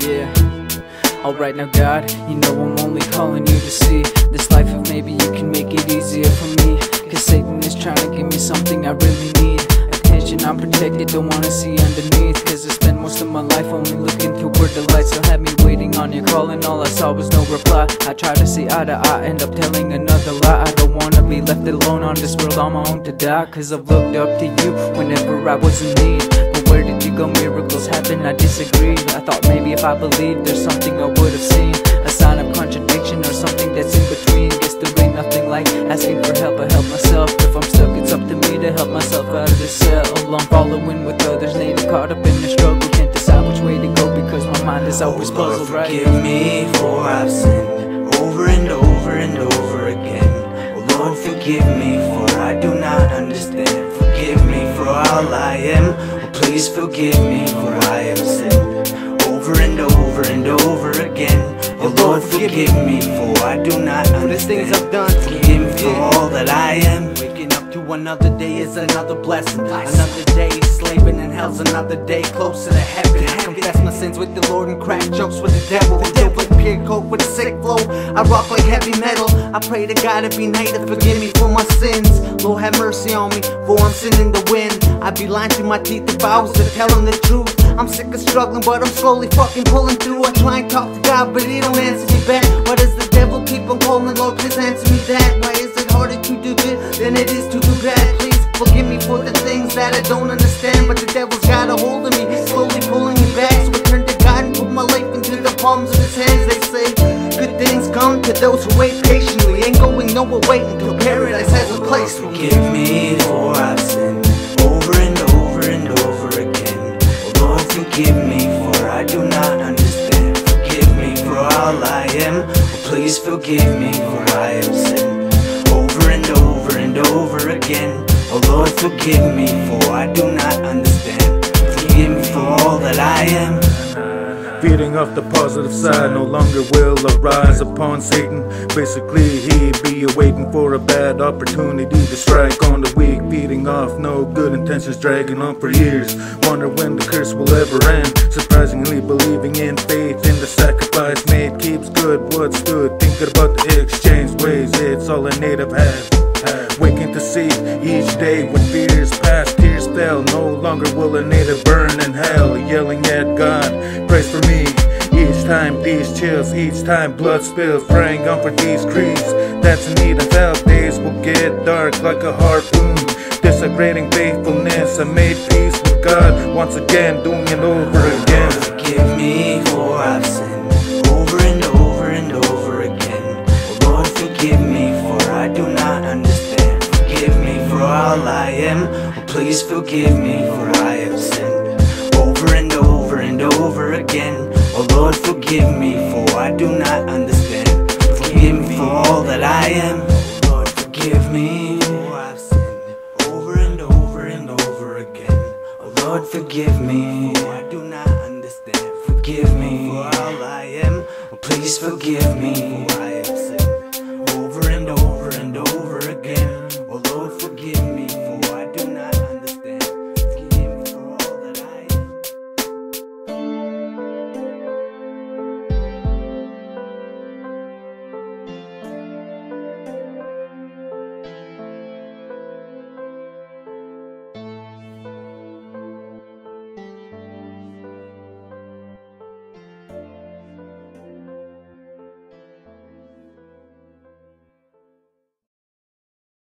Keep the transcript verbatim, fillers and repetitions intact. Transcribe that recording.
Yeah. Alright now God, you know I'm only calling you to see this life, if maybe you can make it easier for me. Cause Satan is trying to give me something I really need. Attention, I'm protected, don't wanna see underneath. Cause I spent most of my life only looking toward the light. So had me waiting on your call and all I saw was no reply. I try to see eye to eye, end up telling another lie. I don't wanna be left alone on this world on my own to die. Cause I've looked up to you whenever I was in need. But where did you go? Miracles happen, I disagreed. I thought maybe if I believed there's something I would have seen. A sign of contradiction or something that's in between. Guess there ain't nothing like asking for help, I help myself. If I'm stuck, it's up to me to help myself out of this cell. I'm following with others, native caught up in the struggle. Can't decide which way to go because my mind is always oh, Lord, puzzled, right? Forgive me for I've sinned over and over and over again. Oh Lord, forgive me for I do not understand. Forgive me for all I am. Oh please forgive me for I have sinned over and over and over again. Oh Lord, forgive me for I do not understand. The things I've done, forgive me for all that I am. Waking up to another day is another blessing. Another day slaving in hell's another day closer to heaven. I confess my sins with the Lord and crack jokes with the devil. The devil like pure coke with a sick flow. I rock like heavy metal. I pray to God every night to forgive me for my sins. Lord have mercy on me, for I'm sinning the wind. I'd be lying through my teeth if I was to tell him the truth. I'm sick of struggling, but I'm slowly fucking pulling through. I try and talk to God, but he don't answer me back. Why does the devil keep on calling? Lord, please answer me that. Why is it harder to do good than it is to do bad? Please forgive me for the things that I don't understand. But the devil's got a hold of me, slowly pulling me back. So I turn to God and put my life into the palms of his hands. They say good things come to those who wait patiently. Ain't going nowhere waiting till paradise has a place for me. Forgive me for I've sinned over and over and over again. Oh Lord, forgive me for I do not understand. Forgive me for all I am. Oh please forgive me for I have sinned over and over and over again. Oh Lord, forgive me for I do not understand. Forgive me for all that I am. Feeding off the positive side, no longer will arise upon Satan. Basically, he be waiting for a bad opportunity to strike on the weak. Feeding off no good intentions, dragging on for years. Wonder when the curse will ever end. Surprisingly believing in faith, in the sacrifice made keeps good what stood. Thinking about the exchange ways, it's all a native has. Waking to see each day when fears past, tears fell. No longer will a native burn in hell. Yelling at God, praise for me. Each time these chills, each time blood spills. Praying on for these creeds that's in need of help. Days will get dark like a harpoon. Desecrating faithfulness, I made peace with God. Once again, doing it over again. Forgive me for I've sinned over and over and over again. Oh Lord, forgive me for I do not understand. Forgive me for all I am. Oh please forgive me for I have sinned over and over and over again. Oh Lord, forgive me for I do not understand. Forgive me for all that I am. Oh Lord, forgive me for I've sinned over and over and over again. Oh Lord, forgive me for I do not understand. Forgive me for all I am. Oh please forgive me for I